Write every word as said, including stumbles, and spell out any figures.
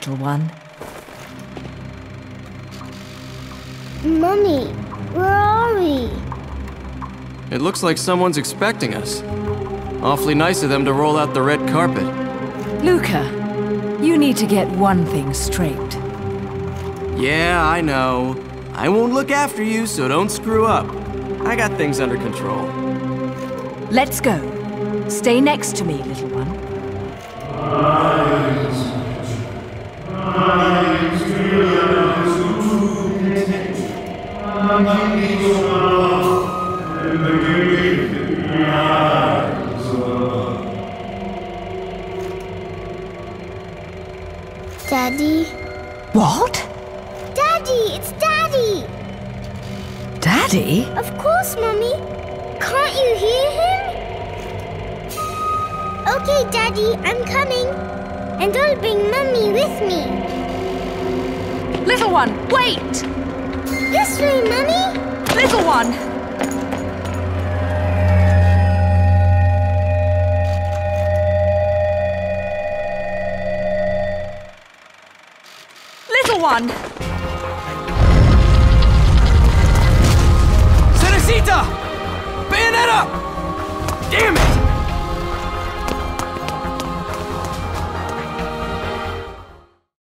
little one. Mummy, where are we? It looks like someone's expecting us. Awfully nice of them to roll out the red carpet. Luca, you need to get one thing straight. Yeah, I know. I won't look after you, so don't screw up. I got things under control. Let's go. Stay next to me, little one. Daddy? What? Daddy, it's Daddy! Daddy? Of course, Mummy. Can't you hear him? Okay, Daddy, I'm coming. And I'll bring Mummy with me. Little one, wait! This way, Mummy! Little one! Little one! Cenacita! Bayonetta! Damn it!